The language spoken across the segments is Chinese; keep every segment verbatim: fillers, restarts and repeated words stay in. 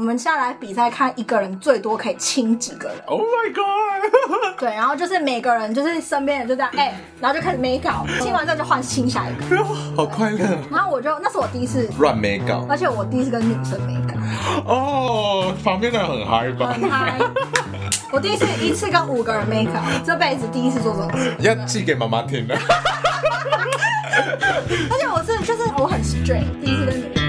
们下来比赛看一个人最多可以亲几个人。 Oh my god 对，然后就是每个人就是身边人就这样哎、欸，然后就开始没搞，亲完之后就换亲下一个。 好快乐。 然后我就那是我第一次乱没搞， 而且我第一次跟女生没搞。 哦，旁边的人很嗨吧？ 很嗨。我第一次一次跟五个人没搞，这辈子第一次做这种事， 要寄给妈妈听的。 而且我是就是我很 straight， 第一次跟女生。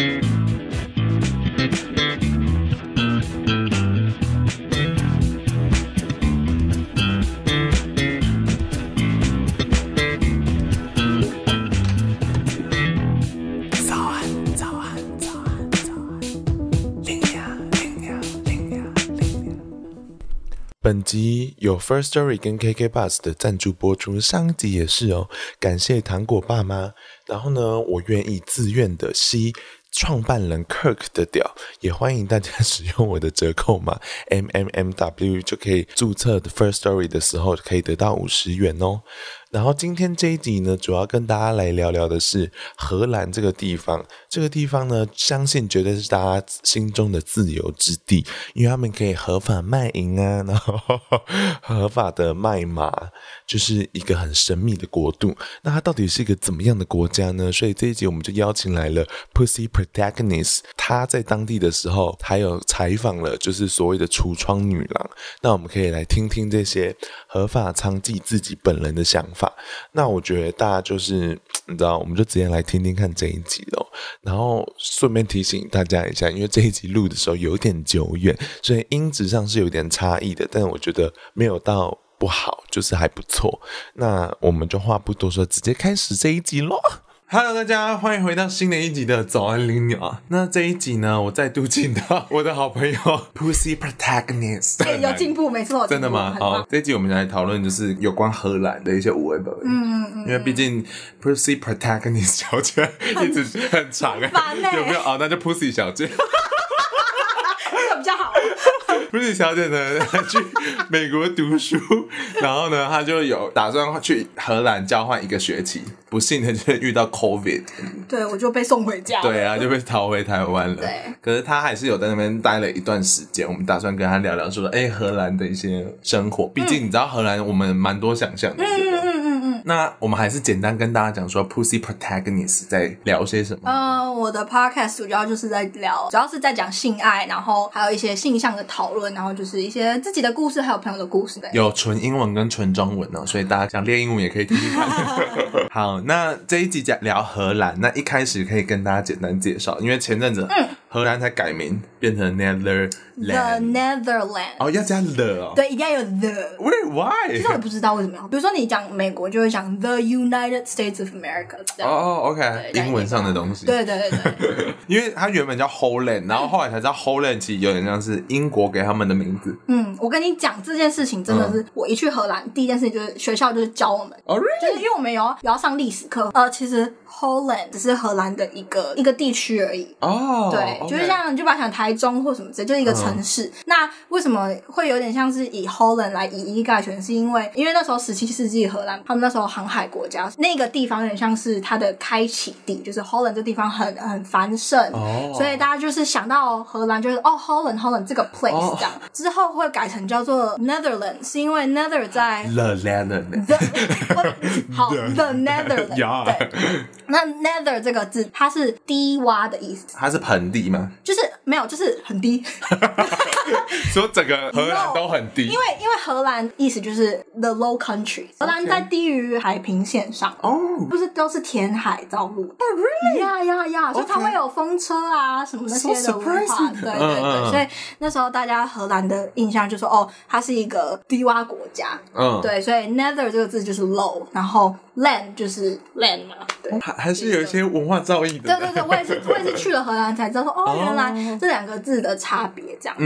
本集有 Firstory 跟 K K Bus 的赞助播出，上一集也是哦，感谢糖果爸妈。然后呢，我愿意自愿的吸创办人 Kirk 的屌，也欢迎大家使用我的折扣码 M M M W 就可以注册 Firstory 的时候可以得到五十元哦。然后今天这一集呢，主要跟大家来聊聊的是荷兰这个地方。这个地方呢，相信绝对是大家心中的自由之地，因为他们可以合法卖淫啊，然后合法的卖马，就是一个很神秘的国度。那它到底是一个怎么样的国家呢？所以这一集我们就邀请来了 Pussy Protagonist， 他在当地的时候还有采访了就是所谓的橱窗女郎。那我们可以来听听这些合法娼妓自己本人的想法。那我觉得大家就是你知道，我们就直接来听听看这一集咯。然后顺便提醒大家一下，因为这一集录的时候有点久远，所以音质上是有点差异的，但我觉得没有到不好，就是还不错。那我们就话不多说，直接开始这一集咯。Hello， 大家欢迎回到新的一集的早安林鸟啊！那这一集呢，我再度请到我的好朋友 Pussy Protagonist， 欸、有进步，没错， 真的吗？好，这一集我们来讨论就是有关荷兰的一些无为本，嗯嗯，因为毕竟 Pussy Protagonist 小姐一直很长哎、欸，有没有啊？那就 Pussy 小姐。 这个比较好。 Pussy 小姐呢，她去美国读书，然后呢，她就有打算去荷兰交换一个学期，不幸的就遇到 COVID， 对，我就被送回家了。 对啊，就被逃回台湾了。 对， 可是她还是有在那边待了一段时间。我们打算跟她聊聊说，哎、欸，荷兰的一些生活。毕竟你知道荷兰，我们蛮多想象的。嗯嗯嗯嗯嗯。那我们还是简单跟大家讲说 ，Pussy Protagonist 在聊些什么？ 呃，我的 podcast 主要就是在聊，主要是在讲性爱，然后还有一些性向的讨论，然后就是一些自己的故事，还有朋友的故事。 有纯英文跟纯中文哦，所以大家想练英文也可以听听看。好，那这一集讲聊荷兰，那一开始可以跟大家简单介绍，因为前阵子、嗯、荷兰才改名变成 Netherlands， The Netherlands。 哦，要加 the 哦， 对，一定要有 the。 Wait, why？ 其实我也不知道为什么，比如说你讲美国就会讲 The United States of America。 哦哦 ，OK， 英文上的东西。 对对对对。 因为它原本叫 Holland， 然后后来才知道 Holland 其实有点像是英国给他们的名字。 嗯，我跟你讲这件事情真的是，嗯、我一去荷兰第一件事情就是学校就是教我们， oh, really? 就是因为我们有有要上历史课，呃，其实 Holland 只是荷兰的一个一个地区而已。 哦、oh, 对， okay. 就是像你就把它想台中或什么之类，就是一个城市。嗯、那为什么会有点像是以 Holland 来以一概全？是因为因为那时候十七世纪荷兰，他们那时候航海国家，那个地方有点像是它的开启地，就是 Holland 这地方很很繁盛，哦、所以大家就是想到荷兰就是哦 Holland Holland 这个 place、哦、这样，之后会改成叫做 Netherlands， 是因为 Nether 在 The Netherlands， 好 The Netherlands， yeah. 对，那 Nether 这个字它是低洼的意思， 它是盆地吗？ 就是没有，就是很低。 说整个荷兰都很低， 因为因为荷兰意思就是 the low country， 荷兰在低于海平线上，哦， oh. 不是都是填海造陆。 哦、oh, really？ 呀呀呀！所以它会有风车啊什么那些的文化， so 对对对。嗯、所以那时候大家荷兰的印象就说，哦，它是一个低洼国家，嗯，对，所以 nether 这个字就是 low， 然后 land 就是 land 嘛，对， 还还是有一些文化造诣的。 对对对，我也是我也是去了荷兰才知道说，哦，原来这两个字的差别这样子。嗯嗯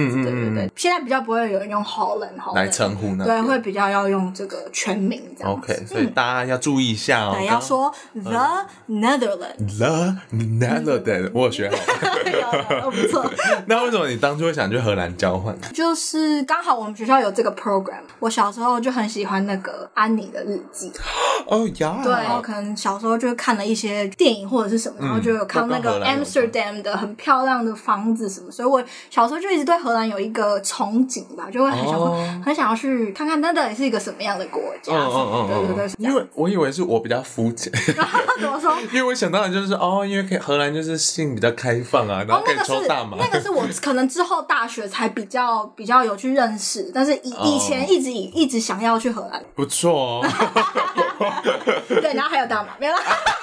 对对，现在比较不会有人用 Holland, Holland 来称呼那对，会比较要用这个全名这样子。 OK， 所以大家要注意一下哦。 对，要说 The Netherlands。 The Netherlands， 我有学好。 有有，不错。 那为什么你当初会想去荷兰交换？ 就是刚好我们学校有这个 program， 我小时候就很喜欢那个安妮的日记。 哦呀， 对，然后可能小时候就看了一些电影或者是什么，然后就有看那个 Amsterdam 的很漂亮的房子什么，所以我小时候就一直对荷兰有一个憧憬吧，就会很想说、哦、很想要去看看那到底是一个什么样的国家。嗯嗯嗯，对对对， 因为我以为是我比较肤浅。 怎么说？ 因为我想到的就是哦，因为可以荷兰就是性比较开放啊，然后可以抽大麻。 哦、那, 个那个是我可能之后大学才比较比较有去认识，但是以、哦、以前一直一直想要去荷兰。 不错哦。 对，然后还有大麻，没有啦。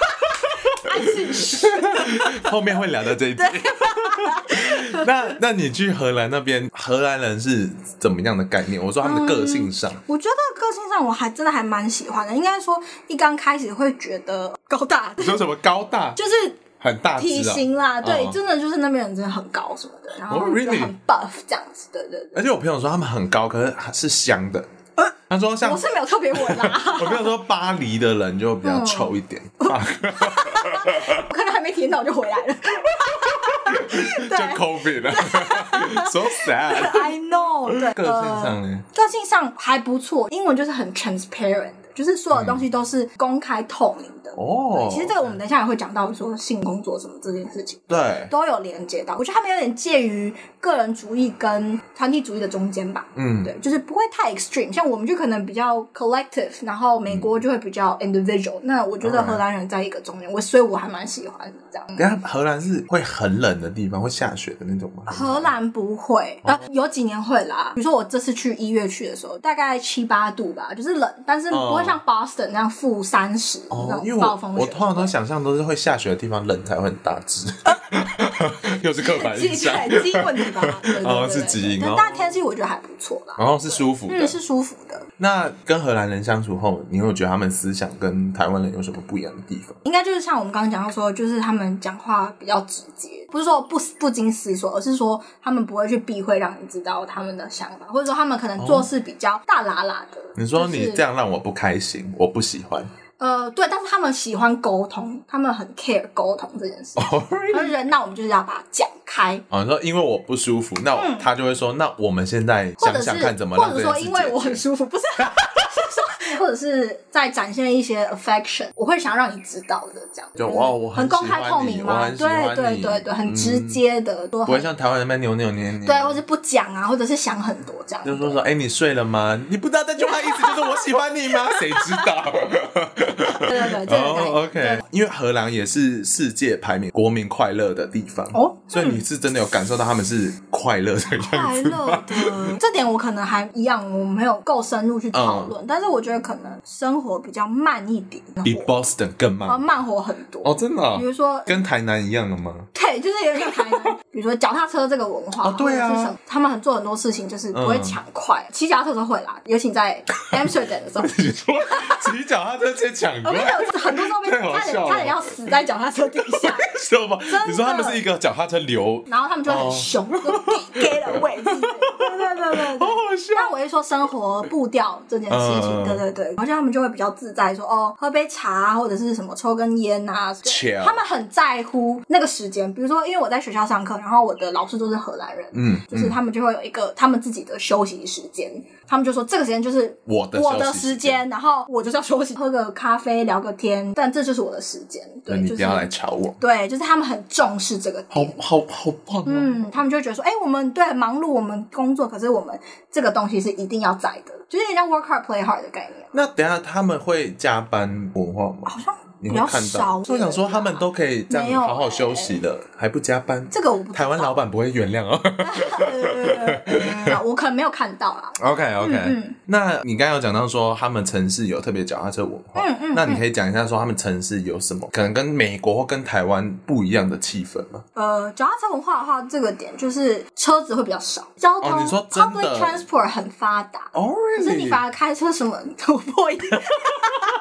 后面会聊到这一点。那那你去荷兰那边，荷兰人是怎么样的概念？我说他们的个性上、嗯、 我觉得个性上我还真的还蛮喜欢的。应该说一刚开始会觉得高大。 你说什么高大？ 就是很大、啊、 体型啦，对、 哦， 真的就是那边人真的很高什么的，然后就很 buff 这样子，对对对。 而且我朋友说他们很高，可是是香的。他说像我是没有特别闻啦。 我朋友说巴黎的人就比较丑一点。嗯、 我可能还没体验到我就回来了。 就 COVID 了。So sad。 I know。对， 个性上呢？ 个性上还不错，英文就是很 transparent。就是所有东西都是公开透明的哦。其实这个我们等一下也会讲到说性工作什么这件事情， 对， 都有连接到。我觉得他们有点介于个人主义跟团体主义的中间吧。嗯，对，就是不会太 extreme， 像我们就可能比较 collective， 然后美国就会比较 individual、嗯。那我觉得荷兰人在一个中间，我所以我还蛮喜欢的这样。 等一下荷兰是会很冷的地方，会下雪的那种吗？ 荷兰不会，哦、呃，有几年会啦。比如说我这次去一月去的时候，大概七八度吧，就是冷，但是不会像 Boston 那样负三十那种暴风雪。 我通常都想象都是会下雪的地方，冷才会很大只。又是刻板印象， 基因问题吧？对对对对哦，是基因。 但天气我觉得还不错啦， 然后是舒服的， 嗯，是舒服的。 那跟荷兰人相处后，你会觉得他们思想跟台湾人有什么不一样的地方？ 应该就是像我们刚刚讲到说，就是他们讲话比较直接，不是说不不经思索，而是说他们不会去避讳让你知道他们的想法，或者说他们可能做事比较大喇喇的。 哦，你说你这样让我不开心，我不喜欢。 呃，对，但是他们喜欢沟通，他们很 care 沟通这件事情。Oh, really? 他就觉得那我们就是要把它讲开。 哦，你说因为我不舒服，那、嗯、他就会说，那我们现在想想看怎么让这件事解决。 或者说因为我很舒服，不是。或者是在展现一些 affection， 我会想让你知道的，这样就哇，我很公开透明嘛，对对对对，很直接的，嗯、 不会像台湾人那边扭扭捏捏， 对，或者不讲啊，或者是想很多这样， 就说说，哎、欸，你睡了吗？你不知道这句话意思就是我喜欢你吗？谁知道？ 对对对，这个概念。 Oh, OK， 因为荷兰也是世界排名国民快乐的地方哦，所以你是真的有感受到他们是快乐的样子吗？ 快乐的这点我可能还一样，我没有够深入去讨论、嗯，但是我觉得可能生活比较慢一点， 比 Boston 更慢， 哦，慢活很多哦，真的、哦。 比如说跟台南一样的吗？ 对，就是有点像台南。比如说脚踏车这个文化， 哦，对啊， 是什么？他们很做很多事情就是不会抢快，骑、嗯、脚踏车的时候会啦，尤其在 Amsterdam 的时候。 你说骑脚踏车直接抢快？ 我跟你讲，很多时候被差点差点要死在脚踏车底下。 是吗？你说他们是一个脚踏车流， 然后他们就会很凶，就给给了位置。对对对对， 好好笑。 但我是说生活步调这件事情，嗯、对对对，然后他们就会比较自在说，说哦，喝杯茶啊，或者是什么抽根烟啊，他们很在乎那个时间。比如说，因为我在学校上课，然后我的老师都是荷兰人，嗯，就是他们就会有一个他们自己的休息时间，他们就说这个时间就是我的我的时间，然后我就是要休息，喝个咖啡聊个天，但这就是我的时间。对， 你不要来吵我。 对，就是他们很重视这个点， 好好好棒、哦。 嗯，他们就会觉得说，哎、欸，我们对很忙碌，我们工作，可是我们这个东西是一定要在的，就是有点像 work hard play hard 的概念。 那等一下他们会加班文化吗？ 好像你会看到，所以我想说他们都可以这样好好休息的，欸、还不加班， 这个我不知道， 台湾老板不会原谅哦。 呃、我可能没有看到啦。 OK OK，、嗯嗯、那你刚才有讲到说他们城市有特别脚踏车文化，嗯嗯，那你可以讲一下说他们城市有什么可能跟美国或跟台湾不一样的气氛吗？ 呃，脚踏车文化的话，这个点就是车子会比较少，交通、 哦、你说真的 public transport 很发达， 哦、oh, really? 可是你反而开车什么突破一点。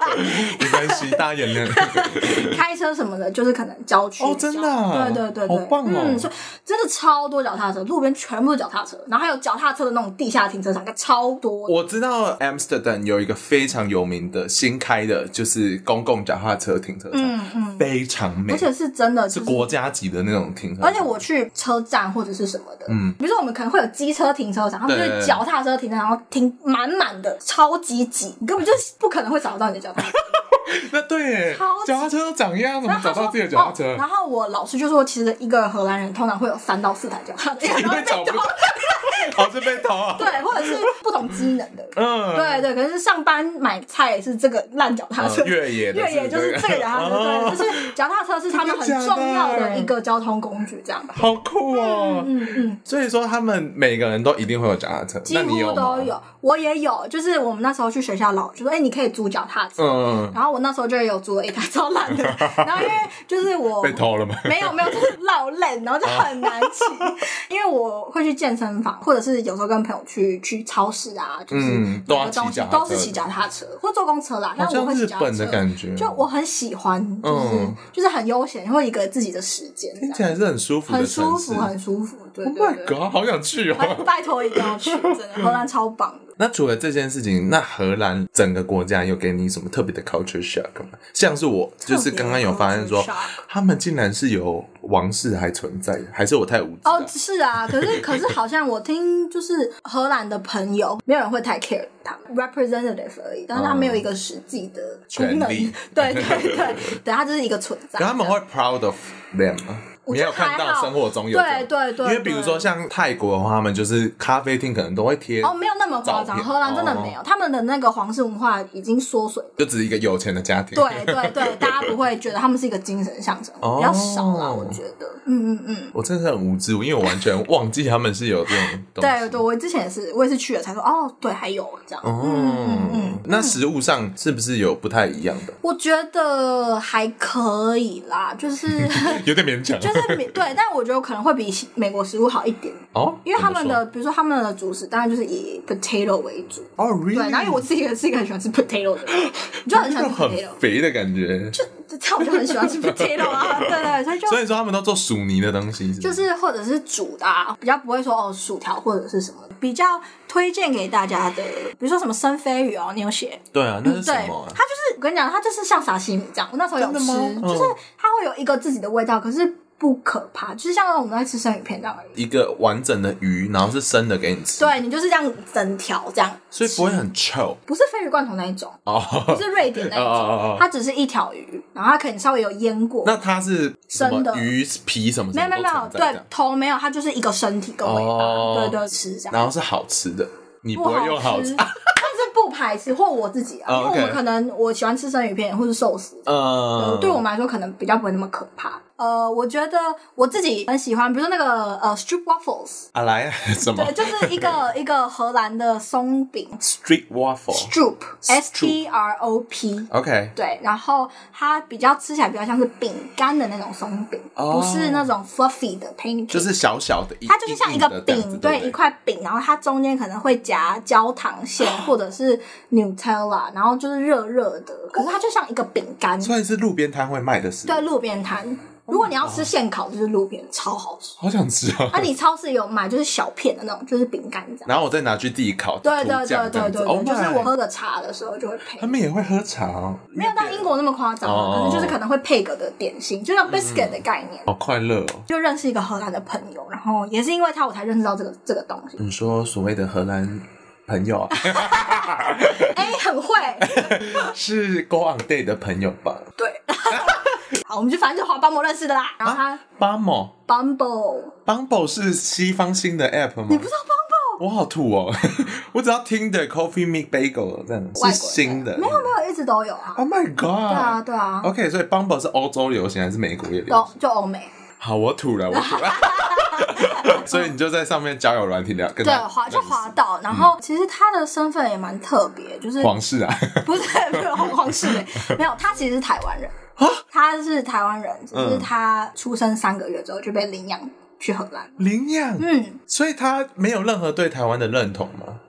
没关系，大家原谅。 开车什么的，就是可能郊区哦，真的、啊， 对对对对， 好棒哦！ 嗯，所以真的超多脚踏车，路边全部是脚踏车，然后还有脚踏车的那种地下停车场，超多。 我知道 Amsterdam 有一个非常有名的新开的，就是公共脚踏车停车场，嗯嗯，非常美， 而且是真的、就是、 是国家级的那种停车场。 而且我去车站或者是什么的，嗯，比如说我们可能会有机车停车场，他们就是脚踏车停车场，然后停满满的，超级挤，你根本就不可能会找得到你的脚踏车。 那对耶，脚踏车都长一样，怎么找到自己的脚踏车？ 哦、然后我老师就说，其实一个荷兰人通常会有三到四台脚踏车， 因为找不到，哦，是被偷啊？ 对，或者是不同机能的，嗯，对对。可是上班买菜是这个烂脚踏车， 嗯、越野的越野就是这个脚踏车，对，就是脚踏车是他们很重要的一个交通工具，这样。 好酷哦， 嗯嗯嗯。 所以说他们每个人都一定会有脚踏车， 几乎都有，我也有，就是我们那时候去学校老就说，哎、欸，你可以租脚踏车，嗯，然后我那时候就有租了一台超烂的，然后因为就是我被偷了吗？ 没有没有，就是绕链，然后就很难骑，因为我会去健身房，或者是有时候跟朋友去去超市啊，就是买个东西都是骑脚踏车或坐公车啦，但我会骑脚踏车， 日本的感觉， 就我很喜欢，就是、嗯、就是很悠闲，会一个自己的时间， 听起来是很舒服的， 很舒服，很舒服。对对对 ，Oh my god， 好想去哦！ 拜托一定要去，真的，荷兰超棒的。 那除了这件事情，那荷兰整个国家有给你什么特别的 culture shock 吗？像是我就是刚刚有发现说，他们竟然是有王室还存在的，还是我太无知、啊？ 哦，是啊，可是可是好像我听就是荷兰的朋友，没有人会太 care 他们 representative 而已，但是他没有一个实际的功能， 嗯、 对对对对，他就是一个存在。 可他们会 proud of them 吗？你有看到生活中有对对 对， 因为比如说像泰国的话，他们就是咖啡厅可能都会贴哦，没有那么夸张，荷兰真的没有、哦，他们的那个皇室文化已经缩水， 就只是一个有钱的家庭。 对对对，大家不会觉得他们是一个精神象征，哦、比较少啦，我觉得。嗯嗯嗯， 我真的是很无知，因为我完全忘记他们是有这种东西。 对对，我之前也是，我也是去了才说，哦，对，还有这样。哦，嗯嗯嗯，那食物上是不是有不太一样的？ 我觉得还可以啦，就是有点勉强， 就是对，但我觉得可能会比美国食物好一点哦，因为他们的比如说他们的主食当然就是以 potato 为主哦、oh, really? 对，然后我是一个是一个很喜欢吃 potato 的人，我就很喜欢吃 potato， 很肥的感觉， 就这样我就很喜欢吃 potato 啊，对对，所以就所以说他们都做薯泥的东西是不是， 就是或者是煮的、啊，比较不会说哦薯条或者是什么，比较推荐给大家的，比如说什么生飞鱼哦，你有写？ 对啊，那是什么、啊嗯？它就是我跟你讲，它就是像沙西米这样，我那时候有吃，就是它会有一个自己的味道，可是不可怕，就是像我们在吃生鱼片这样而已。 一个完整的鱼，然后是生的给你吃。 对，你就是这样整条这样， 所以不会很臭。 不是鲱鱼罐头那一种，哦，不是瑞典那一种，哦、它只是一条鱼，然后它可能稍微有腌过。 那它是生的鱼皮什么什么？ 没有没有没有，对，头没有，它就是一个身体跟尾巴，哦、对对吃这样。 然后是好吃的，你不会用好吃。 不排斥，或我自己啊， oh, okay. 因为我们可能我喜欢吃生鱼片或是寿司，嗯，对我们来说可能比较不会那么可怕。呃，我觉得我自己很喜欢，比如说那个呃 Stroop Waffles 啊，来什么？ 对，就是一个一个荷兰的松饼 Street Waffle Stroop S T R O P OK 对，然后它比较吃起来比较像是饼干的那种松饼，哦、不是那种 fluffy 的 pancake， 就是小小的一， 它就是像一个饼， 硬硬对，一块饼，然后它中间可能会夹焦糖馅或者是 Nutella， 然后就是热热的，可是它就像一个饼干， 所以是路边摊会卖的食物， 对，路边摊。如果你要吃现烤，就是路边超好吃， 好想吃啊！ 那、啊、你超市有买，就是小片的那种，就是饼干这样。 然后我再拿去自己烤， 对对对对对对， oh、 就是我喝个茶的时候就会配。 他们也会喝茶、哦， 没有到英国那么夸张、哦，可是就是可能会配个的点心，就像 biscuit 的概念。 好、嗯、快乐哦！ 就认识一个荷兰的朋友，然后也是因为他我才认识到这个这个东西。 你说所谓的荷兰朋友啊？ 哎、欸，很会， 是 go on day 的朋友吧？ 对。好，我们就反正就滑 Bumble 认识的啦。然后他 Bumble Bumble Bumble 是西方新的 app 吗？ 你不知道 Bumble？ 我好土哦！我只要听的 Coffee Meet Bagel 这样是新的， 没有没有，一直都有啊。 Oh my god！ 对啊对啊。 OK， 所以 Bumble 是欧洲流行还是美国也流行？ 就欧美。 好，我土了，我土了。所以你就在上面交友软体聊，跟对滑就滑到，然后、嗯、其实他的身份也蛮特别，就是皇室啊， 不是没有皇室的，没有，他其实是台湾人，他是台湾人，只是他出生三个月之后就被领养去荷兰， 领养， 嗯， 所以他没有任何对台湾的认同吗？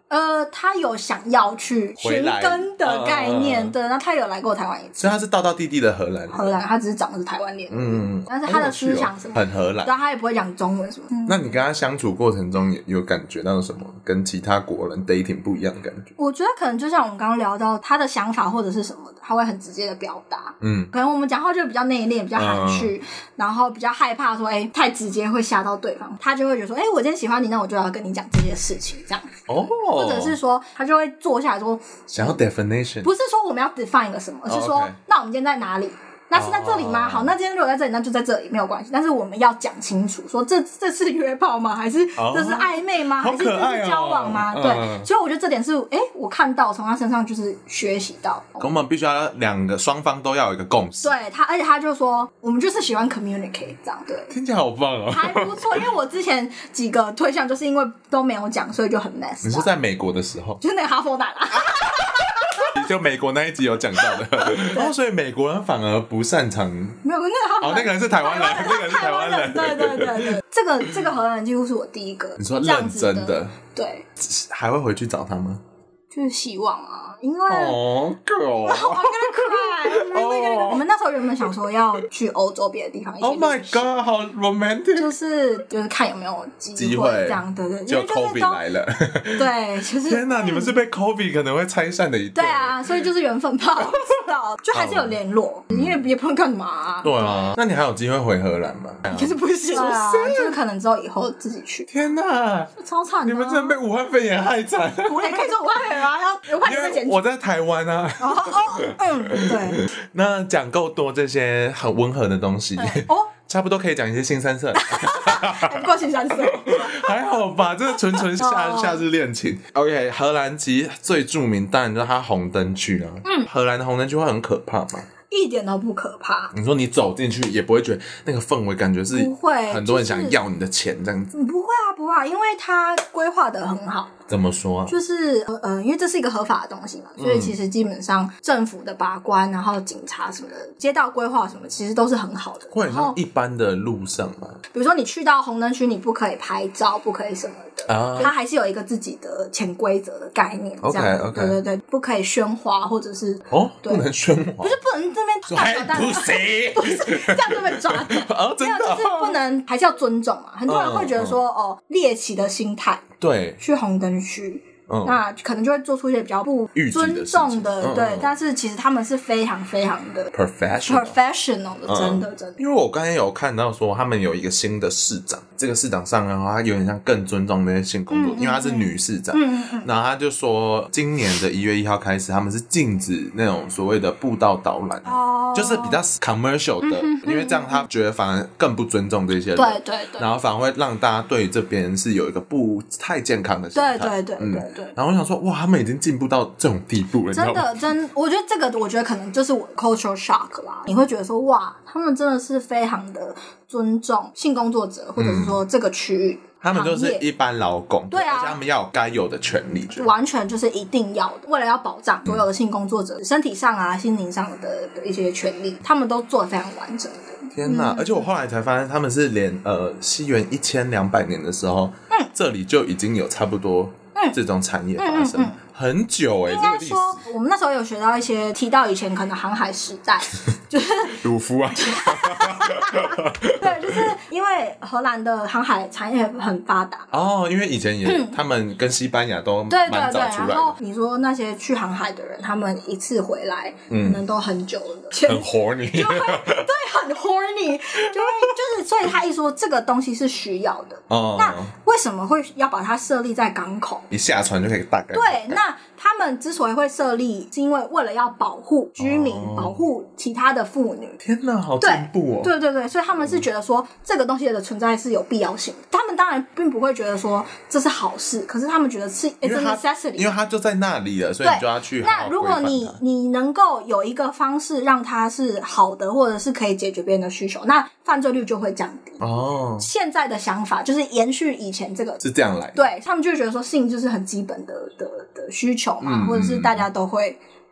呃，他有想要去寻根的概念，嗯、对，那他有来过台湾一次， 所以他是道道地地的荷兰人。 荷兰，他只是长的是台湾脸，嗯，但是他的思想什么、 哦、很荷兰， 对，他也不会讲中文什么。嗯、 那你跟他相处过程中有感觉到什么跟其他国人 dating 不一样的感觉？ 我觉得可能就像我们刚刚聊到他的想法或者是什么的，他会很直接的表达。嗯，可能我们讲话就比较内敛，比较含蓄，嗯、然后比较害怕说，哎、欸，太直接会吓到对方，他就会觉得说，哎、欸，我今天喜欢你，那我就要跟你讲这些事情，这样。哦，或者是说。他就会坐下来说， 想要 definition， 不是说我们要 define 一个什么，而是说、oh, okay. 那我们今天在哪里？那是在这里吗？ oh. 好，那今天如果在这里，那就在这里没有关系。但是我们要讲清楚，说这这是约炮吗？还是这是暧昧吗？ Oh. 还是这是交往吗？ Oh. 对， uh. 所以我觉得这点是，哎，我看到从他身上就是学习到， 我们必须要两个双方都要有一个共识。 对他，而且他就说，我们就是喜欢 communicate 这样，对， 听起来好棒哦， 还不错。因为我之前几个对象就是因为都没有讲，所以就很 mess。 你是在美国的时候， 就是那个哈佛男啊。 就美国那一集有讲到的，哦，所以美国人反而不擅长。 没有，那个哦，那个人是台湾人，那个人是台湾人， 对对对对，这个这个荷兰人几乎是我第一个。 你说认真的， 的对， 还会回去找他吗？ 就是希望啊，因为哦 ，girl， I'm gonna cry， oh. 我们那时候原本想说要去欧洲别的地方一起 ，Oh my god， 好 romantic， 就是就是看有没有机会这样，对对， 就 COVID 来了， 对，就是天哪，你们是被 COVID 可能会拆散的一对， 对啊，所以就是缘分吧，我不知道，就还是有联络，因为也不能干嘛啊， 对啊，那你还有机会回荷兰吗？ 可是不行啊，就是可能之后以后自己去。 天哪， 超惨的， 你们真的被武汉肺炎害惨， 我也可以说武汉肺炎啊，要武汉肺炎。 我在台湾啊， 哦哦，嗯，对。 那讲够多这些很温和的东西，哦，差不多可以讲一些新三色， 还不够新三色， 还好吧？这纯纯夏夏日恋情。OK， 荷兰其实最著名当然就是它红灯区啊。嗯，荷兰的红灯区会很可怕吗？ 一点都不可怕。 你说你走进去也不会觉得那个氛围，感觉是不会， 很多人想要你的钱这样子。 不会啊，不会啊，因为它规划的很好。 怎么说啊？ 就是呃，因为这是一个合法的东西嘛，所以其实基本上政府的把关，然后警察什么的，街道规划什么，其实都是很好的。 会很像一般的路上嘛。 比如说你去到红灯区，你不可以拍照，不可以什么的，啊、它还是有一个自己的潜规则的概念。这样 OK OK， 对对对，不可以喧哗，或者是哦，不能喧哗， 不是不能这边大小大不行， 不是这样就被抓走。 哦，真的、哦， 没有，就是不能，还是要尊重嘛。很多人会觉得说，嗯嗯、哦，猎奇的心态， 对， 去红灯区。嗯、那可能就会做出一些比较不尊重的，的对、嗯，但是其实他们是非常非常的 professional professional 的，嗯、真的真的。 因为我刚才有看到说，他们有一个新的市长，这个市长上任后，他有点像更尊重那些性工作，嗯、因为她是女市长，嗯嗯，然后他就说，今年的一月一号开始，他们是禁止那种所谓的步道导览，哦，就是比较 commercial 的，嗯、因为这样他觉得反而更不尊重这些人， 对对对， 然后反而会让大家对这边是有一个不太健康的心态， 对对对对对。嗯然后我想说，哇，他们已经进步到这种地步了， 真的真，我觉得这个，我觉得可能就是我 cultural shock 啦。你会觉得说，哇，他们真的是非常的尊重性工作者，或者是说这个区域。嗯他们就是一般劳工， 对啊， 而且他们要有该有的权利， 完全就是一定要的。为了要保障所有的性工作者、嗯、身体上啊、心灵上的的一些权利，他们都做得非常完整的。 天哪！嗯、而且我后来才发现，他们是连呃西元一千两百年的时候，嗯，这里就已经有差不多这种产业发生。嗯嗯嗯很久哎、欸，这个历史。 我们那时候有学到一些，提到以前可能航海时代，就是鲁夫啊。 对，就是因为荷兰的航海产业很发达哦，因为以前也、嗯、他们跟西班牙都蛮早出来的。 然后你说那些去航海的人，他们一次回来、嗯、可能都很久了， 很 horny， 就会对，很 horny， 就会就是，所以他一说这个东西是需要的。哦，那为什么会要把它设立在港口？ 一下船就可以大概对，那。他们之所以会设立，是因为为了要保护居民、哦、保护其他的妇女。 天哪，好进步哦！ 对对对，所以他们是觉得说、嗯、这个东西的存在是有必要性的。他们当然并不会觉得说这是好事，可是他们觉得是 it's a necessity， 因为他就在那里了，所以你就要去好好。 那如果你你能够有一个方式让它是好的，或者是可以解决别人的需求，那犯罪率就会降低。哦，现在的想法就是延续以前这个是这样来的， 对他们就觉得说性就是很基本的的的需求嘛、嗯，或者是大家都会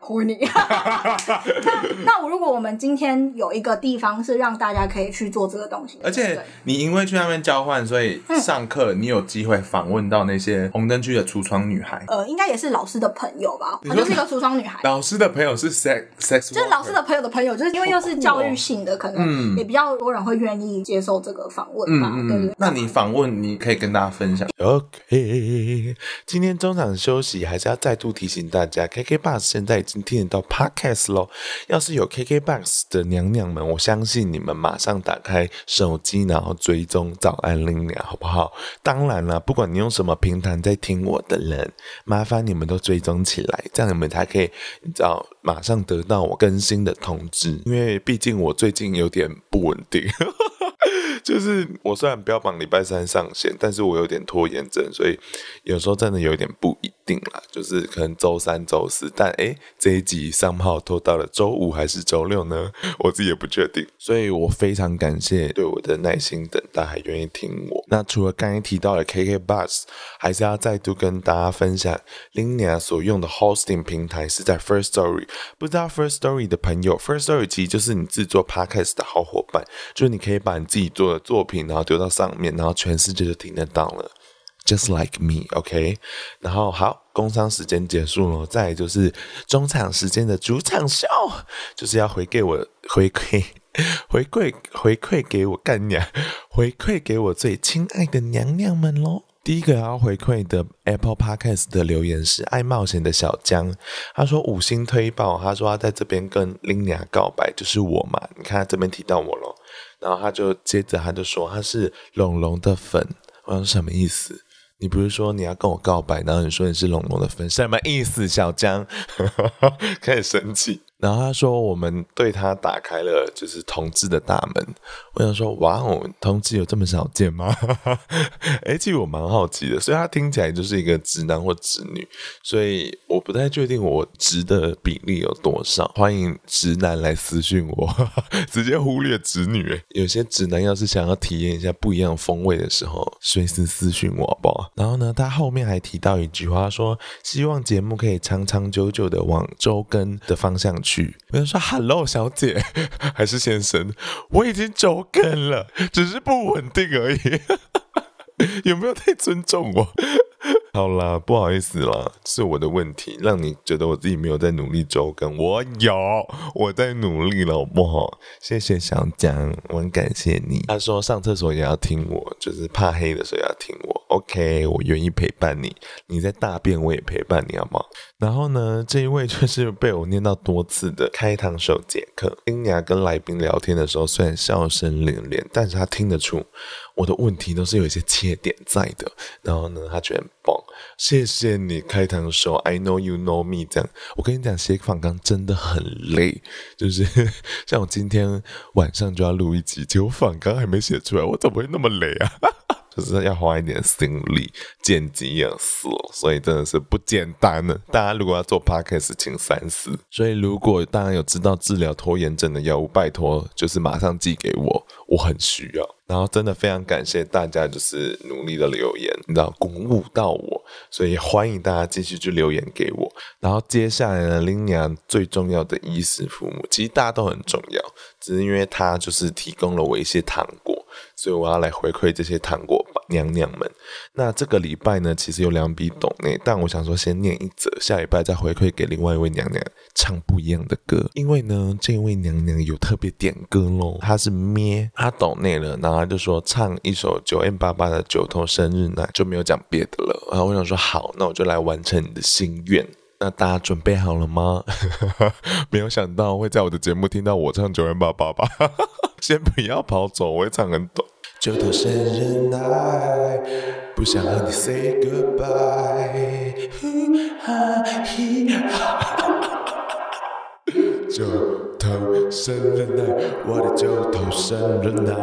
horny 那, 那如果我们今天有一个地方是让大家可以去做这个东西， 而且你因为去那边交换，所以上课你有机会访问到那些红灯区的橱窗女孩。 呃，应该也是老师的朋友吧，她就是一个橱窗女孩。 老师的朋友是 sex sex， 就是老师的朋友的朋友，就是因为又是教育性的，可能也比较多人会愿意接受这个访问吧，嗯嗯、对不对？ 那你访问你可以跟大家分享。OK， 今天中场休息还是要再度提醒大家 ，K K B O X 现在已经听得到 Podcast 咯。要是有 K K B O X 的娘娘们，我相信你们马上打开手机，然后追踪早安拎娘，好不好？当然了，不管你用什么平台在听我的人，麻烦你们都追踪起来，这样你们才可以，你知道，马上得到我更新的通知。因为毕竟我最近有点不稳定。就是我虽然标榜礼拜三上线，但是我有点拖延症，所以有时候真的有点不一定啦，就是可能周三周四，但诶这一集上号拖到了周五还是周六呢，我自己也不确定，所以我非常感谢对我的耐心等待还愿意听我。那除了刚才提到的 K K B O X， 还是要再度跟大家分享 Linia 所用的 hosting 平台是在 First Story。 不知道 First Story 的朋友， First Story 其实就是你制作 Podcast 的好伙伴，就是你可以把你自己做的作品然后丢到上面，然后全世界就听得到了， Just like me OK。 然后好，工商时间结束了，再来就是中场时间的主场秀，就是要回给我回馈回馈回馈给我干娘回馈给我最亲爱的娘娘们咯。第一个要回馈的 Apple Podcast 的留言是爱冒险的小江，他说五星推爆，他说他在这边跟Linia告白，就是我嘛，你看他这边提到我咯，然后他就接着他就说他是龙龙的粉，我说什么意思？你不是说你要跟我告白，然后你说你是龙龙的粉，什么意思？小江开始生气。然后他说我们对他打开了就是同志的大门，我想说哇哦，同志有这么少见吗？诶其实我蛮好奇的，所以他听起来就是一个直男或直女，所以我不太确定我直的比例有多少，欢迎直男来私讯我直接忽略直女。有些直男要是想要体验一下不一样的风味的时候，随时私讯我好不好？然后呢他后面还提到一句话，说希望节目可以长长久久的往周更的方向去。我就说 Hello 小姐还是先生，我已经周更了，只是不稳定而已有没有太尊重我？好啦，不好意思啦，是我的问题让你觉得我自己没有在努力周更，我有，我在努力了好不好？谢谢小江，我很感谢你。他说上厕所也要听我，就是怕黑的时候也要听我， OK， 我愿意陪伴你，你在大便我也陪伴你好不好？然后呢这一位就是被我念到多次的开膛手杰克。Linia跟来宾聊天的时候虽然笑声连连，但是他听得出我的问题都是有一些切点在的，然后呢他觉得很棒，谢谢你开膛手 I know you know me 这样。我跟你讲写访纲真的很累，就是像我今天晚上就要录一集，结果访纲还没写出来，我怎么会那么累啊就是要花一点心力，剪辑也死了，所以真的是不简单呢。大家如果要做 podcast 请三思。所以如果大家有知道治疗拖延症的药物，拜托就是马上寄给我，我很需要。然后真的非常感谢大家就是努力的留言，你知道鼓舞到我，所以欢迎大家继续去留言给我。然后接下来呢 Linia 最重要的衣食父母，其实大家都很重要，只是因为他就是提供了我一些糖果，所以我要来回馈这些糖果娘娘们。那这个礼拜呢其实有两笔抖内，但我想说先念一则，下礼拜再回馈给另外一位娘娘唱不一样的歌。因为呢这位娘娘有特别点歌咯，她是咩，她抖内了，然后他就说唱一首 九 M 八八 的九头生日奶，就没有讲别的了。然后我想说好，那我就来完成你的心愿。那大家准备好了吗？没有想到会在我的节目听到我唱 九 M 八八 吧先不要跑走，我会唱很短。九头生日奶，不想和你 say goodbye 九头生日奶，我的九头生日奶。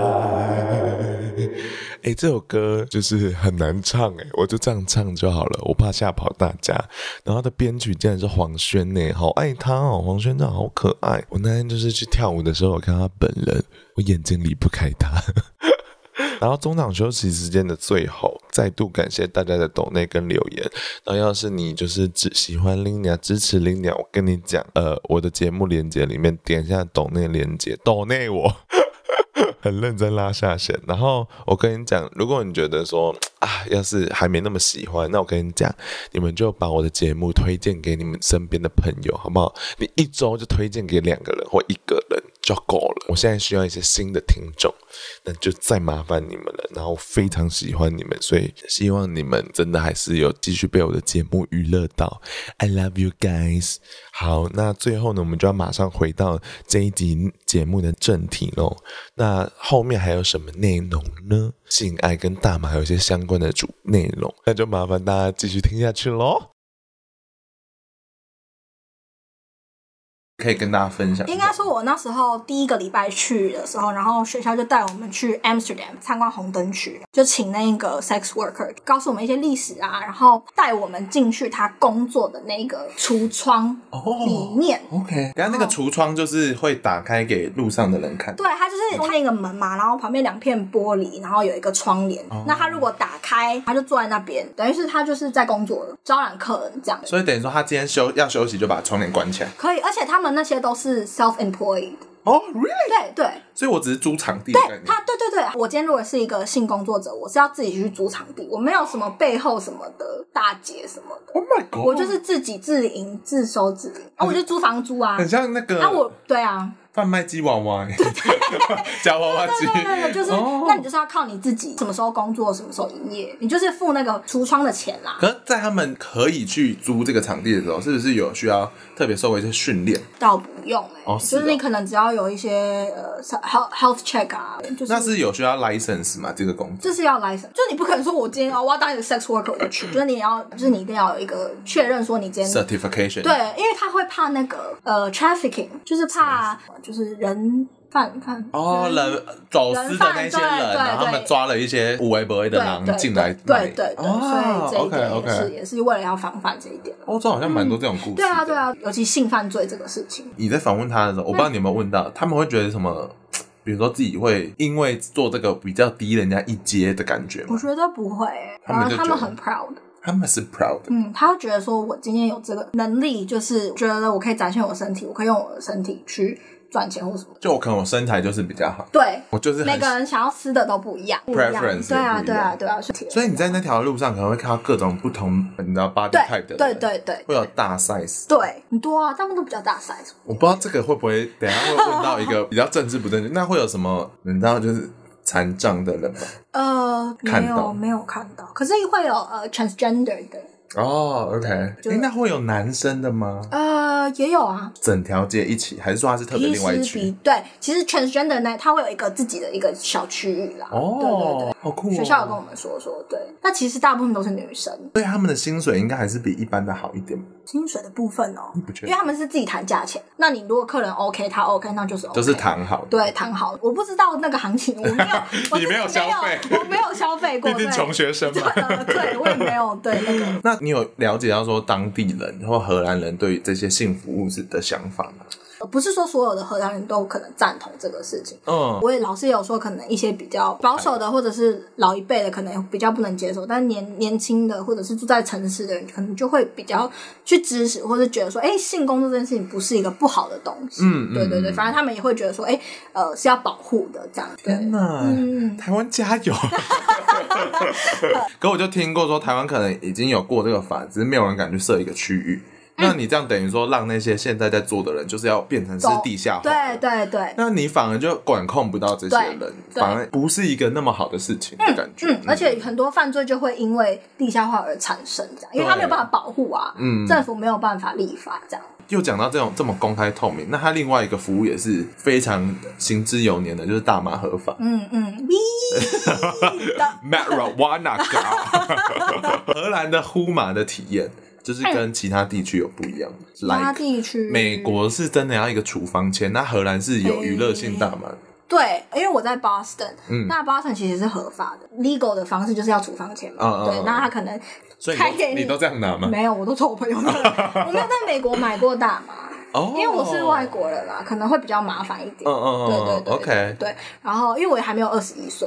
欸这首歌就是很难唱欸，我就这样唱就好了，我怕吓跑大家。然后他的编曲竟然是黄轩欸，好爱他哦，黄轩真的好可爱。我那天就是去跳舞的时候，我看他本人，我眼睛离不开他然后中场休息时间的最后，再度感谢大家的抖内跟留言。然后要是你就是只喜欢 Linia 支持 Linia， 我跟你讲，呃，我的节目连结里面点一下抖内连结，抖内我。很认真拉下线，然后我跟你讲，如果你觉得说啊，要是还没那么喜欢，那我跟你讲，你们就把我的节目推荐给你们身边的朋友，好不好？你一周就推荐给两个人或一个人就够了。我现在需要一些新的听众，那就再麻烦你们了。然后我非常喜欢你们，所以希望你们真的还是有继续被我的节目娱乐到。I love you guys。好，那最后呢，我们就要马上回到这一集节目的正题咯。那后面还有什么内容呢？性爱跟大麻有一些相关的主内容，那就麻烦大家继续听下去咯。可以跟大家分享。 应该说，我那时候第一个礼拜去的时候，然后学校就带我们去 Amsterdam 参观红灯区，就请那个 sex worker 告诉我们一些历史啊，然后带我们进去他工作的那个橱窗里面。 哦、OK， 然后那个橱窗就是会打开给路上的人看。 对，它就是那个门嘛，然后旁边两片玻璃，然后有一个窗帘。哦、那他如果打开，他就坐在那边，等于是他就是在工作招揽客人这样。 所以等于说他今天休要休息就把窗帘关起来。 可以，而且他们那些都是 self-employed。 哦、oh, really？ 对对， 所以我只是租场地的概念。 对，他对对对，我今天如果是一个性工作者，我是要自己去租场地，我没有什么背后什么的大姐什么的。 Oh my god！ 我就是自己自营自收自营，啊，我就租房租啊， 很像那个啊，我对啊。 贩卖机娃娃，夹娃娃机， 对对对对，就是，哦、那你就是要靠你自己，什么时候工作，什么时候营业，你就是付那个橱窗的钱啦。 可是，在他们可以去租这个场地的时候，是不是有需要特别受过一些训练？ 倒不用哎、欸， 哦，是哦， 就是你可能只要有一些呃 health health check 啊，就是、 那是有需要 license 吗？这个工作这是要 license， 就你不可能说我今天哦我要当一个 sex worker 我就去，就是你要，就是你一定要有一个确认说你今天 certification。 对，因为他会怕那个呃 trafficking， 就是怕就是人。犯犯哦，人走私的那些人，然后他们抓了一些无为不为的人进来对对对， 哦、 所以这一点也是 okay, okay. 也是为了要防范这一点。 欧洲好像蛮多这种故事、嗯。 对啊对啊，尤其性犯罪这个事情。 你在访问他的时候，我不知道你有没有问到，他们会觉得什么？比如说自己会因为做这个比较低人家一阶的感觉吗？ 我觉得不会、欸， 他们就他们很 proud。 他们是 proud， 嗯，他会觉得说，我今天有这个能力，就是觉得我可以展现我的身体，我可以用我的身体去赚钱或什么。 就我可能我身材就是比较好， 对， 我就是每个人想要吃的都不一样 ，preference 对啊，对啊，对啊。 所以你在那条路上可能会看到各种不同，你知道 body type 的人， 对对对， 会有大 size， 对，很多啊，他们都比较大 size。 我不知道这个会不会等一下会问到一个比较政治不正确，那会有什么？你知道就是残障的人吗？ 呃，没有没有看到，可是会有呃 transgender 的。 哦、oh, ，OK， 哎，那会有男生的吗？ 呃，也有啊， 整条街一起，还是说他是特别另外一区？ 对，其实 transgender 呢，他会有一个自己的一个小区域啦。 哦， 对对对， 好酷哦！ 学校有跟我们说说，对，那其实大部分都是女生， 所以他们的薪水应该还是比一般的好一点。 薪水的部分哦， 不确定， 因为他们是自己谈价钱。那你如果客人 OK， 他 OK， 那就是 OK， 就是谈好， 对，谈好。我不知道那个行情，我没有， 你没有消费， 我没有消费过， 毕竟穷学生嘛。 呃，对，我也没有对那个。 那你有了解到说当地人或荷兰人对于这些性服务的想法吗？ 不是说所有的荷兰人都可能赞同这个事情， 嗯， 我也老师也有说，可能一些比较保守的或者是老一辈的，可能比较不能接受，但年年轻的或者是住在城市的人，可能就会比较去支持，或者觉得说，哎，性工作这件事情不是一个不好的东西， 嗯， 对对对，反正他们也会觉得说，哎，呃，是要保护的这样。 天哪，嗯，台湾加油！可我就听过说，台湾可能已经有过这个法，只是没有人敢去设一个区域。那你这样等于说让那些现在在做的人就是要变成是地下化， 对对对， 那你反而就管控不到这些人，反而不是一个那么好的事情的感觉。 嗯，嗯嗯而且很多犯罪就会因为地下化而产生，这样，因为他没有办法保护啊，嗯，政府没有办法立法，这样。 又讲到这种这么公开透明，那他另外一个服务也是非常行之有年的，就是大麻合法。 嗯嗯 ，marijuana， 荷兰的呼麻的体验。就是跟其他地区有不一样， 其他地区， 美国是真的要一个处方签，那荷兰是有娱乐性大麻。 对，因为我在 Boston，嗯，那 Boston 其实是合法的 ，legal 的方式就是要处方签嘛。嗯、对，那他可能开给你，你都这样拿吗？ 没有，我都从我朋友那，我没有在美国买过大麻。哦，因为我是外国人啦，可能会比较麻烦一点。 嗯嗯嗯， 对对对 ，OK， 对。然后，因为我还没有二十一岁。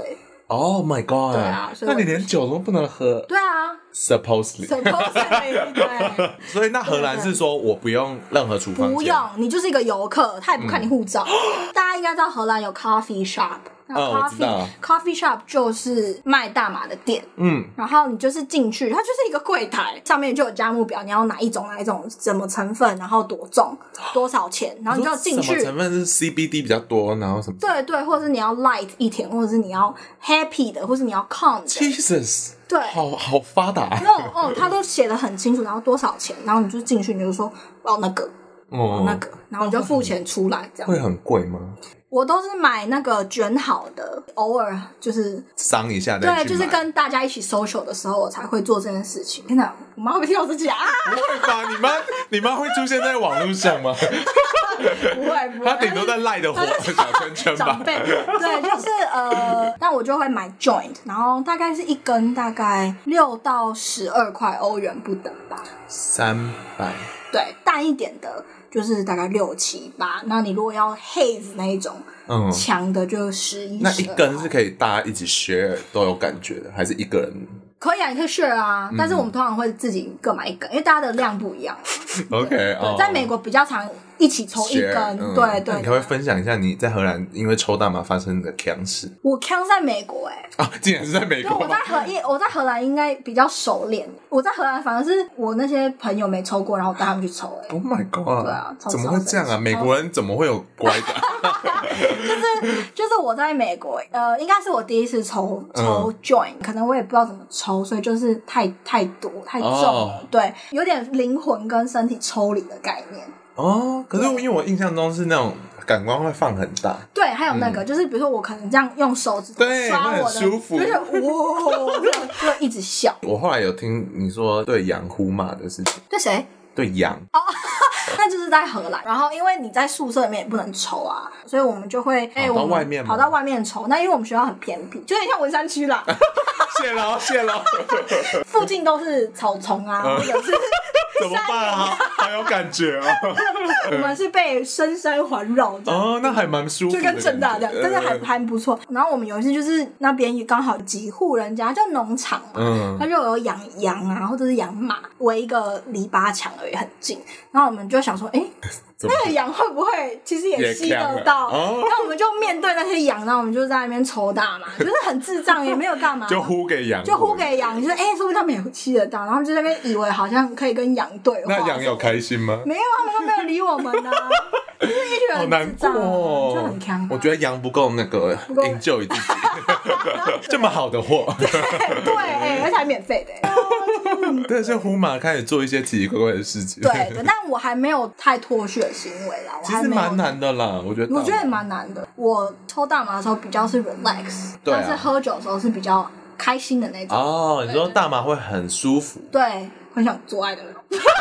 Oh my god！ 对啊， 那你连酒都不能喝？ 对啊 ，supposedly supposedly 对。 所以那荷兰是说我不用任何厨房钱， 不用，你就是一个游客，他也不看你护照。嗯、大家应该知道荷兰有 coffee shop。那 coffee、 哦、 coffee shop 就是卖大麻的店，嗯，然后你就是进去，它就是一个柜台，上面就有价目表，你要哪一种哪一种，什么成分，然后多重，多少钱，然后你就进去。 什么成分是 C B D 比较多，然后什么？ 对对，或者是你要 light 一点，或者是你要 happy 的，或是你要 calm 的。 Jesus， 对， 好好发达。 那哦，他都写得很清楚，然后多少钱，然后你就进去，你就说哦那个，哦那个，然后你就付钱出来，这样。 会很贵吗？ 我都是买那个卷好的，偶尔就是伤一下再去买。 对，就是跟大家一起 social 的时候，我才会做这件事情。天哪，我妈会不会听我自己啊？ 不会吧？你妈，你妈会出现在网络上吗？ 不会，不会。 她顶多在赖的火小圈圈吧。 长辈对，就是呃，那我就会买 joint， 然后大概是一根大概六到十二块欧元不等吧。 三百。 对，淡一点的。就是大概六七八，那你如果要 haze 那一种强的，就十一。 那一根是可以大家一起 share 都有感觉的，还是一个人？ 可以啊，你可以 share 啊，嗯、但是我们通常会自己各买一根，因为大家的量不一样。 OK， 哦， 在美国比较常一起抽一根， Share, 对对。 你可不可以分享一下你在荷兰因为抽大麻发生的鏘事？ 我鏘在美国哎、欸， 啊，竟然是在美国。 我在荷，因我在荷兰应该比较熟练。我在荷兰反而是我那些朋友没抽过，然后我带他们去抽哎、欸。 Oh my god！ 对啊， 怎么会这样啊？美国人怎么会有乖的？ 就是就是我在美国，呃，应该是我第一次抽抽 joint，、嗯、可能我也不知道怎么抽，所以就是太太多太重了，哦、对，有点灵魂跟身体抽离的概念。 哦，可是因为我印象中是那种感官会放很大， 对，还有那个、嗯、就是比如说我可能这样用手指头刷我的， 很舒服， 就是哇，就会一直笑。 我后来有听你说对羊呼骂的事情， 对谁？ 对羊哦，那就是在荷兰。然后因为你在宿舍里面也不能抽啊，所以我们就会哎、欸， 跑到外面跑到外面抽。那因为我们学校很偏僻，就有点像文山区啦。 谢了谢了， 附近都是草丛啊，或者是怎么办啊？好有感觉啊！ 我们是被深山环绕的哦，那还蛮舒服的， 就跟正大这样，但是还还不错。然后我们有一次就是那边也刚好几户人家，就农场嘛，嗯，他就有养羊啊，或者是养马，围一个篱笆墙而已，很近。然后我们就想说，哎、欸。那个羊会不会其实也吸得到？然后我们就面对那些羊，然后我们就在那边抽大麻，就是很智障，也没有干嘛， 就呼给羊， 就呼给羊，就是哎、欸，说不定他们也吸得到，然后就在那边以为好像可以跟羊对话。 那羊有开心吗？ 没有，他们都没有理我们啊，就是一群人很智障、啊，好难过哦，就很强、啊。 我觉得羊不够那个 enjoy 自己，这么好的货， 对，哎、欸，而且还免费的、欸。 但是呼麻开始做一些奇奇怪怪的事情， 对的，但我还没有太脱序的行为啦。 其实蛮难的啦，我觉得。 我觉得也蛮难的。我抽大麻的时候比较是 relax，、啊、但是喝酒的时候是比较开心的那种。 哦，你说大麻会很舒服， 对，很想做爱的那种。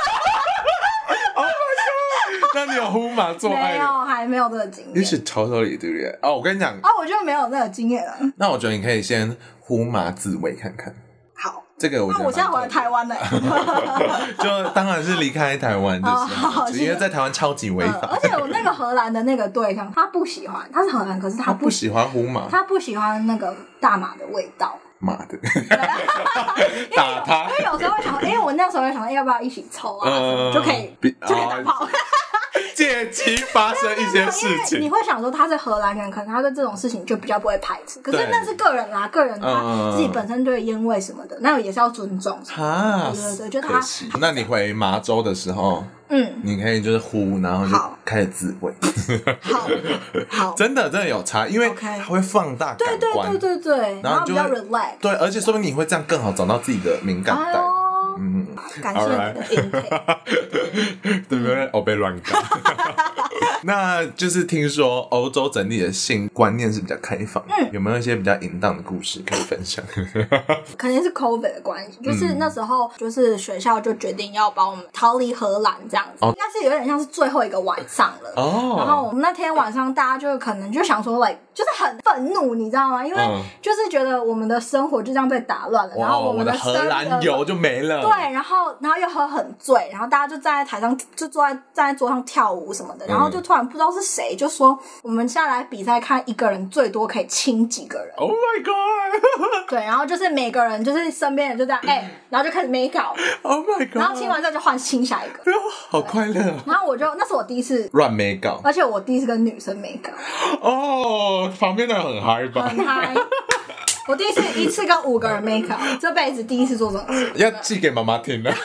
Oh my god！ 那你有呼麻做爱？ 没有，还没有这个经验。 You should totally do it。哦，我跟你讲， 哦，我就没有这个经验了。 那我觉得你可以先呼麻自慰看看。 好。 这个我觉得， 那我现在回来台湾了， 就当然是离开台湾的时候，因为在台湾超级违法、 嗯。而且我那个荷兰的那个对象，他不喜欢，他是荷兰，可是他不, 他不喜欢呼麻， 他不喜欢那个大麻的味道。 妈的，打他！ 因为有时候会想，因为我那时候会想，哎，要不要一起抽啊？嗯、就可以就可以打炮。 借机发生一些事情， 你会想说他是荷兰人，可能他对这种事情就比较不会排斥。可是那是个人啦，个人他自己本身对烟味什么的，那也是要尊重。 啊， 对对对，就他。 那你回麻州的时候，嗯，你可以就是呼，然后就开始自慰。 好，好， 真的真的有差，因为它会放大感官， 对对对对对，然后比较 relax， 对，而且说明你会这样更好找到自己的敏感带。 嗯，感谢你的 intake。 对不对？我被乱搞。那就是听说欧洲整体的性观念是比较开放，嗯，有没有一些比较淫荡的故事可以分享？ 可能是 COVID 的关系，就是那时候就是学校就决定要把我们逃离荷兰这样子，哦、应该是有点像是最后一个晚上了。哦，然后我们那天晚上大家就可能就想说 like 就是很愤怒，你知道吗？因为就是觉得我们的生活就这样被打乱了， 嗯、 然后我们的荷兰游就没了。 对，然后然后又喝很醉，然后大家就站在台上，就坐在站在桌上跳舞什么的，然后就突然不知道是谁就说，我们下来比赛看一个人最多可以亲几个人。 Oh my god！ 对，然后就是每个人就是身边人就这样哎、欸，然后就开始 make out。 Oh my god！ 然后亲完之后就换亲下一个， 好快乐。 然后我就那是我第一次乱 make out， 而且我第一次跟女生 make out。 哦，旁边的人很嗨吧？ 很嗨。我第一次一次跟五个人 make out， 这辈子第一次做这种事， 要寄给妈妈听了。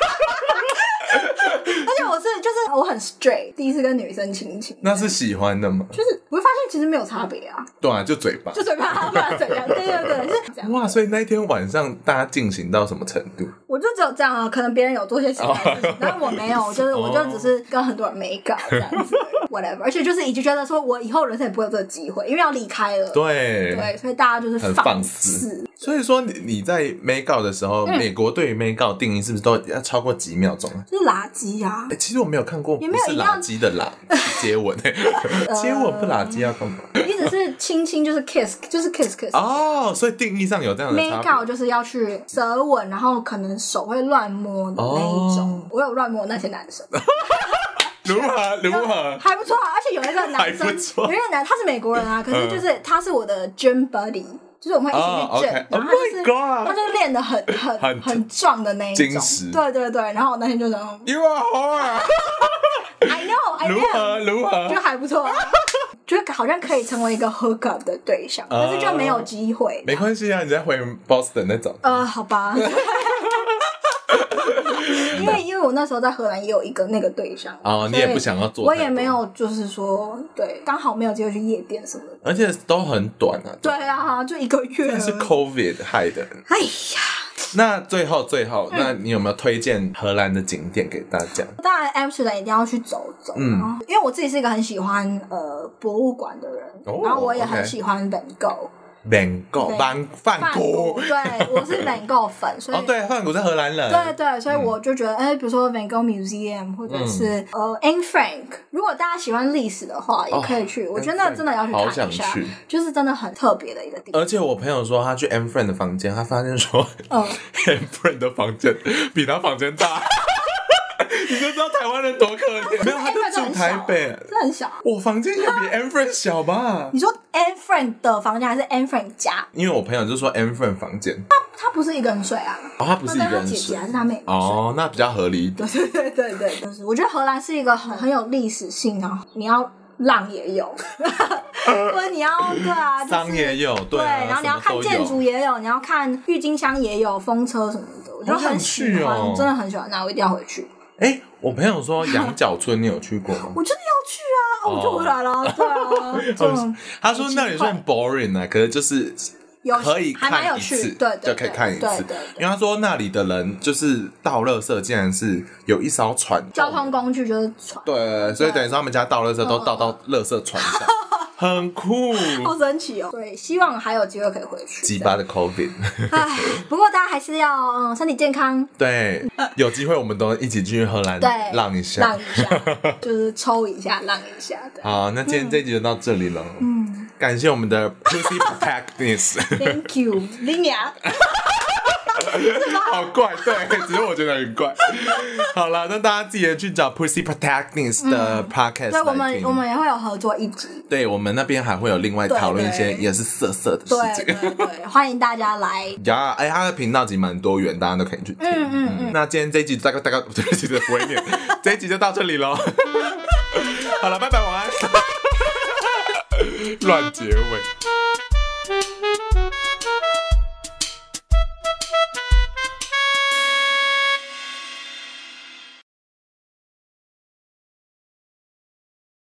而且我是就是我很 straight， 第一次跟女生亲亲。 那是喜欢的吗？ 就是我会发现其实没有差别啊。 对啊，就嘴巴， 就嘴巴，不然怎样？对对对，是这样。 哇，所以那一天晚上大家进行到什么程度？ 我就只有这样啊，可能别人有做些其他事情，但是我没有，就是我就只是跟很多人没搞这样子 ，whatever。而且就是已经觉得说我以后人生也不会有这个机会，因为要离开了。 对对，所以大家就是很放肆。所以说你你在 make out 的时候，嗯、美国对于 make out 定义是不是都要超过几秒钟啊？ 就是垃圾啊！ 欸、其实我没有看过， 也没有不是垃圾的垃，是接吻、欸。接吻不垃圾要干嘛？ 你只是亲亲，就是 kiss， 就是 kiss kiss。 哦，所以定义上有这样的差别。 make out 就是要去舌吻，然后可能手会乱摸的那一种。哦、我有乱摸那些男生。 如何如何？ 还不错啊，而且有一个男生，有一个男他是美国人啊，可是就是、嗯、他是我的 gym buddy。就是我们会一起去 gym，、oh, okay. 然后他就是、oh、他就练得很很很很壮的那一种，对对对，然后我那天就这样 ，You are hard ，I know， I know， 如何如何， 就还不错，就好像可以成为一个 hook up 的对象， uh, 可是就没有机会。 没关系啊，你再回 Boston 那种。 呃，好吧。因为因为我那时候在荷兰也有一个那个对象哦，你也不想要做， 我也没有就是说对，刚好没有机会去夜店什么的， 而且都很短啊。 对啊，就一个月。 那是 COVID 害的。 哎呀， 那最后最后，嗯、那你有没有推荐荷兰的景点给大家？ 当然 Amsterdam 一定要去走走，嗯，因为我自己是一个很喜欢呃博物馆的人，哦、然后我也很喜欢 Van Gogh。Van Gogh， 梵梵谷， 对，我是 Van Gogh 粉，所以哦，对，梵谷是荷兰人， 对对，所以我就觉得，哎、嗯，比如说 Van Gogh Museum， 或者是、嗯、呃 Anne Frank， 如果大家喜欢历史的话，也可以去，哦、我觉得那真的要去看一下，好想去，就是真的很特别的一个地方。 而且我朋友说，他去 Anne Frank 的房间，他发现说，嗯，Anne Frank 的房间比他房间大。你就知道台湾人多可怜，没有，他就住台北， 这很小。 我房间也比 Anne Frank 小吧？ 你说 Anne Frank 的房间还是 Anne Frank 家？ 因为我朋友就说 Anne Frank 房间， 他他不是一个人睡啊， 哦，他不是一个人睡， 他姐姐还是他妹妹睡。 哦，那比较合理。 对对对对对，就是我觉得荷兰是一个很很有历史性，然后你要浪也有，或者你要对啊，就是、 商也有，对、啊， 对，然后你要看建筑也有，你要看郁金香也有，风车什么的，我就很喜欢， 哦、 真的很喜欢，那我一定要回去。 哎、欸，我朋友说羊角村你有去过吗？ 我真的要去啊！哦、我就回来了，对啊。 他说那里算 boring 啊，可是就是可以看一次， 对对对， 就可以看一次。 对对对， 因为他说那里的人就是倒垃圾，竟然是有一艘船， 交通工具就是船。 对，所以等于说他们家倒垃圾都倒到垃圾船上。很酷， 好神奇哦！对，希望还有机会可以回去。 鸡巴的 COVID， 唉，不过大家还是要嗯身体健康。 对，有机会我们都一起去荷兰浪一下， 浪一下，就是抽一下，浪一下的。 好，那今天这一集就到这里了。嗯，感谢我们的 Pussy Protectness。Thank you， Linia。 好怪，对，只是我觉得很怪。好了，那大家记得去找 Pussy Protectness 的 podcast、嗯、 对，我们我们也会有合作一集。 对，我们那边还会有另外讨论一些也是色色的事情。 对对对，欢迎大家来。 呀，哎，他的频道其实蛮多元，大家都可以去听。嗯嗯嗯。那今天这一集大概大概，这一集的不会念，这一集就到这里咯。好了，拜拜，晚安。乱结尾。